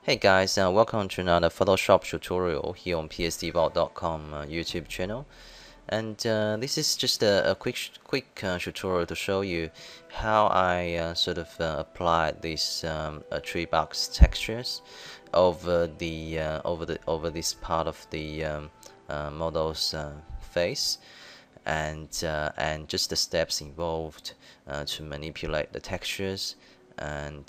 Hey guys, welcome to another Photoshop tutorial here on psdvault.com YouTube channel. And this is just a quick tutorial to show you how I applied these tree box textures over this part of the model's face, and just the steps involved to manipulate the textures and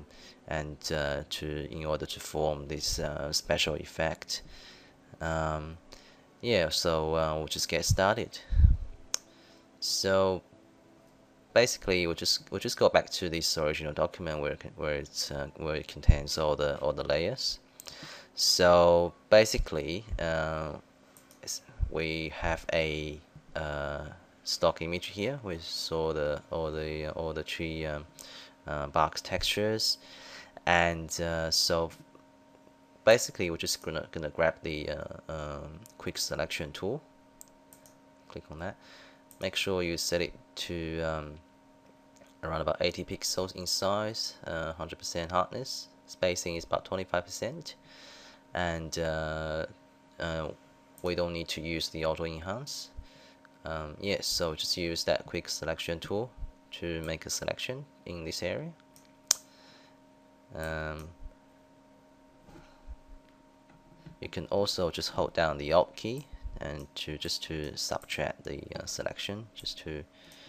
in order to form this special effect. Yeah, so we'll just get started. So basically, we'll just go back to this original document where it contains all the layers. So basically, we have a stock image here with all the tree box textures, and so basically we're just gonna grab the quick selection tool. Click on that. Make sure you set it to around about 80 pixels in size, 100% hardness. Spacing is about 25%, and we don't need to use the auto enhance. Yes, so just use that quick selection tool to make a selection in this area. You can also just hold down the Alt key and to subtract the selection, just to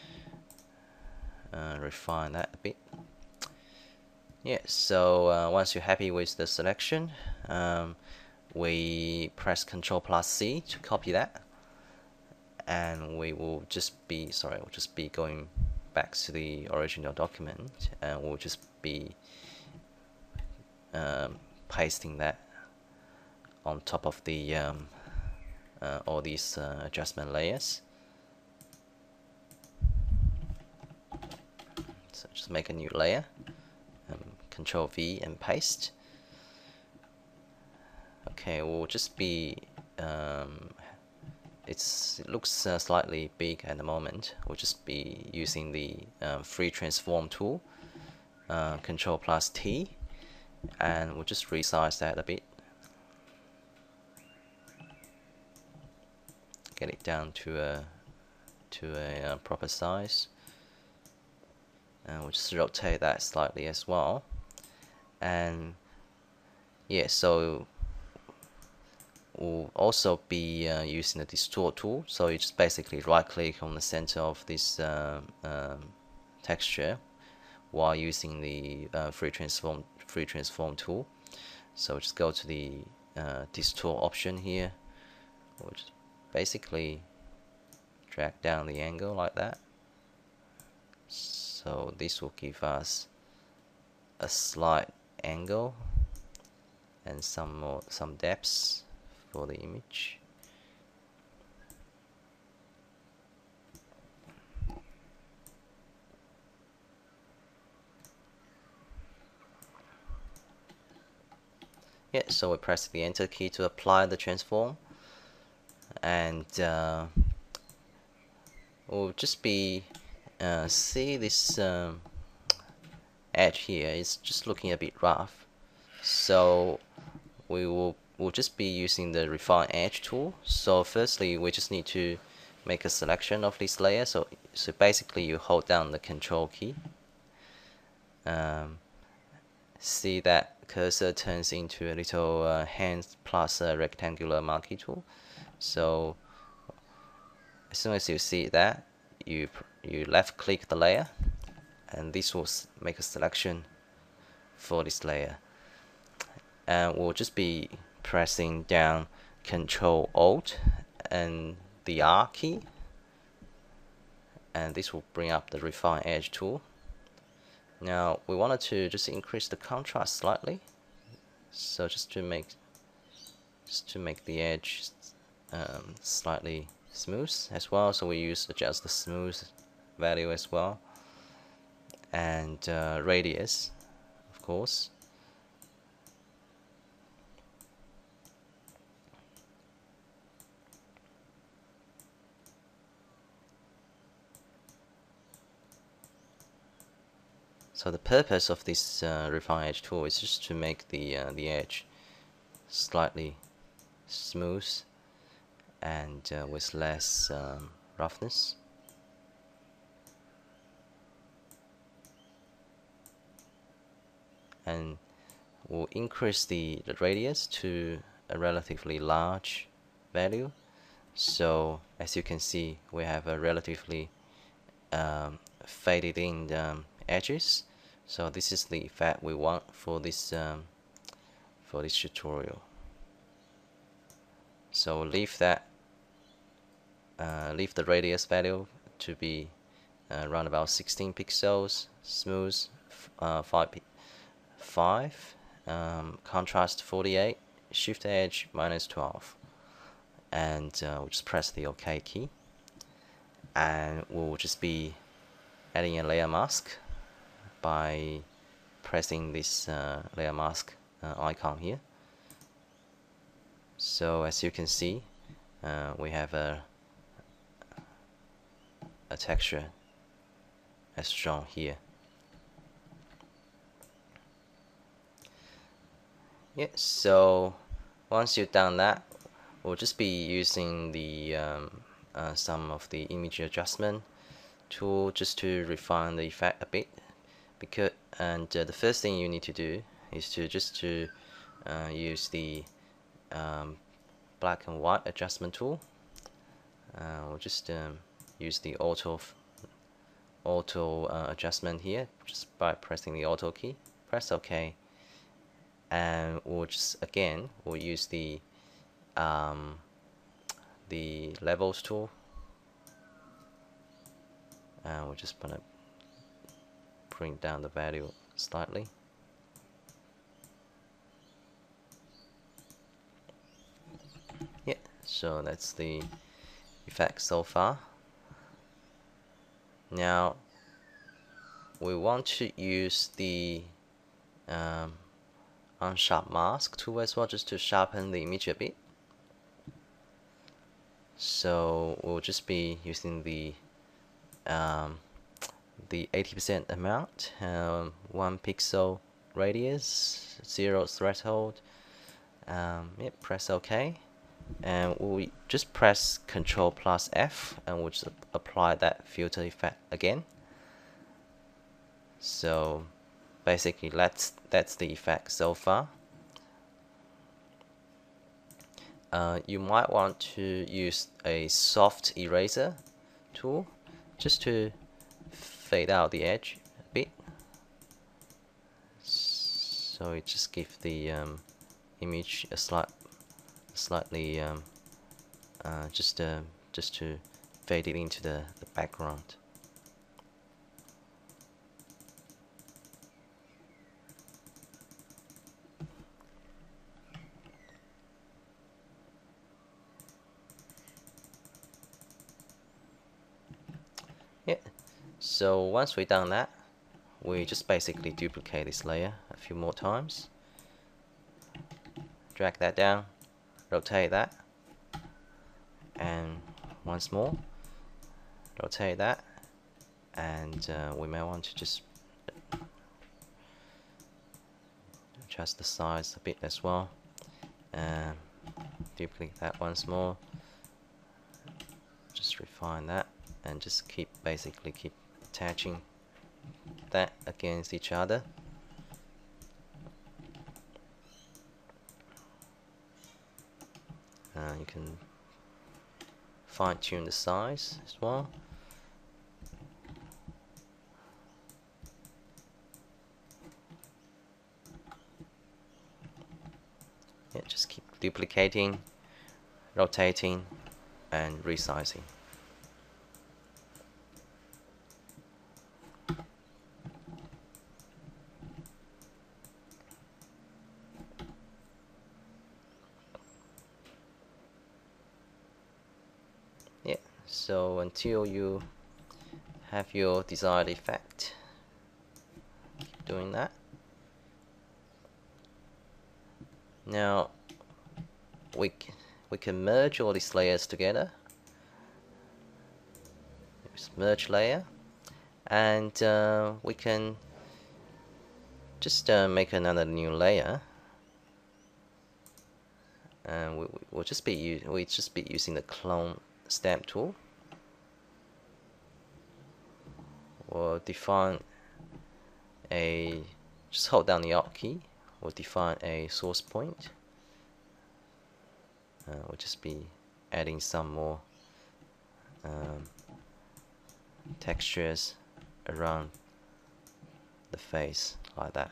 refine that a bit. Yeah, so once you're happy with the selection, we press Ctrl plus C to copy that, and we'll just be going back to the original document, and we'll just be pasting that on top of the all these adjustment layers. So just make a new layer, Control V and paste. Okay, we'll just be it looks slightly big at the moment. We'll just be using the free transform tool, Control plus T, and we'll just resize that a bit, get it down to a proper size, and we'll just rotate that slightly as well. And yeah, so we'll also be using the distort tool. So you just basically right click on the center of this texture while using the free transform tool. So just go to the distort option here. We'll just basically drag down the angle like that. So this will give us a slight angle and some depths for the image. Yeah, so we press the enter key to apply the transform, and we'll just be see this edge here is just looking a bit rough, so we'll just be using the refine edge tool. So firstly, we just need to make a selection of this layer. So basically you hold down the control key, see that cursor turns into a little hand plus a rectangular marquee tool. So as soon as you see that, you left click the layer, and this will make a selection for this layer, and we'll just be pressing down Control Alt and the R key, and this will bring up the refine edge tool. Now we wanted to just increase the contrast slightly, so just to make the edge slightly smooth as well. So we adjust the smooth value as well, and radius, of course. So the purpose of this refine edge tool is just to make the edge slightly smooth and with less roughness. And we'll increase the radius to a relatively large value. So as you can see, we have a relatively faded in edges. So this is the effect we want for this tutorial. So leave the radius value to be around about 16 pixels, smooth 5, contrast 48, shift edge -12, and we'll just press the OK key, and we'll just be adding a layer mask by pressing this layer mask icon here. So as you can see, we have a texture as shown here. Yeah, so once you've done that, we'll just be using the some of the image adjustment tool just to refine the effect a bit. The first thing you need to do is to use the black and white adjustment tool. We'll just use the auto adjustment here, just by pressing the auto key. Press OK, and we'll use the levels tool, and we're just gonna bring down the value slightly. Yeah, so that's the effect so far. Now we want to use the unsharp mask tool as well, just to sharpen the image a bit. So we'll just be using the 80% amount, 1 pixel radius, 0 threshold. Press OK, and we'll just press Ctrl plus F, and we'll just apply that filter effect again. So basically that's the effect so far. You might want to use a soft eraser tool just to fade out the edge a bit, so it just gives the image a slightly just to fade it into the background. Yeah, so once we've done that, we just basically duplicate this layer a few more times, drag that down, rotate that, and once more, rotate that, and we may want to just adjust the size a bit as well, and duplicate that once more, just refine that, and just basically keep attaching that against each other. You can fine-tune the size as well. Yeah, just keep duplicating, rotating, and resizing. Yeah, so until you have your desired effect, keep doing that. Now we can merge all these layers together. Just merge layer, and we can just make another new layer, and we'll just be using the clone stamp tool. We'll define a, just hold down the Alt key. We'll define a source point. We'll just be adding some more textures around the face like that.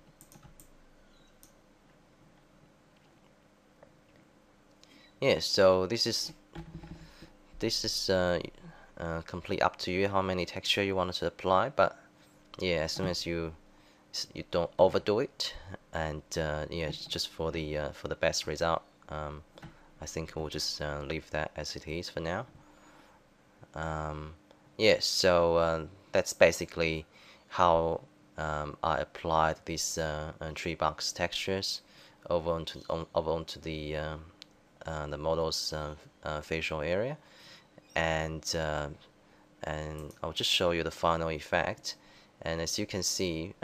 Yeah, so this is complete up to you how many texture you want to apply, but yeah, as soon as you don't overdo it, and yeah, just for the best result, I think we'll just leave that as it is for now. Yeah, so that's basically how I applied these tree box textures over onto the model's facial area, and I'll just show you the final effect. And as you can see,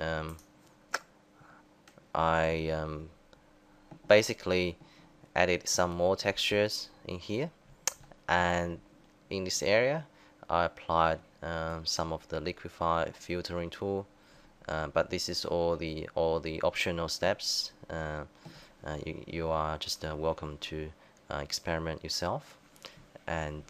I basically added some more textures in here, and in this area I applied some of the liquify filtering tool, but this is all the optional steps. You are just welcome to experiment yourself. And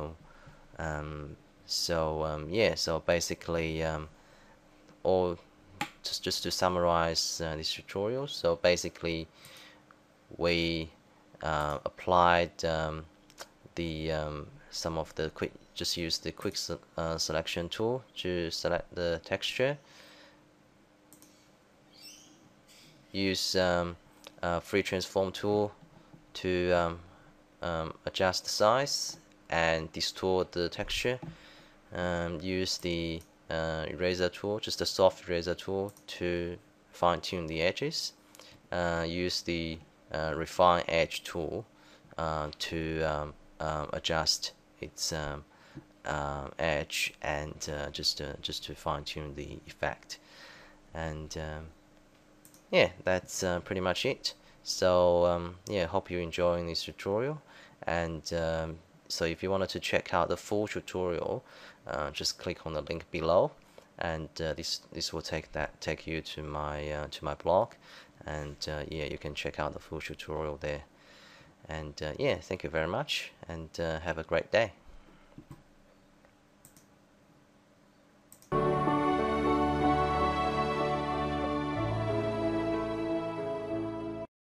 yeah, so basically all just to summarize this tutorial, so basically we applied some of the just use the quick selection tool to select the texture, use free transform tool to adjust the size and distort the texture, use the eraser tool, just a soft eraser tool, to fine-tune the edges, use the refine edge tool to adjust its edge, and just to fine-tune the effect. And yeah, that's pretty much it. So yeah, hope you're enjoying this tutorial. And so if you wanted to check out the full tutorial, just click on the link below, and this will take you to my blog, and yeah, you can check out the full tutorial there. And yeah, thank you very much, and have a great day.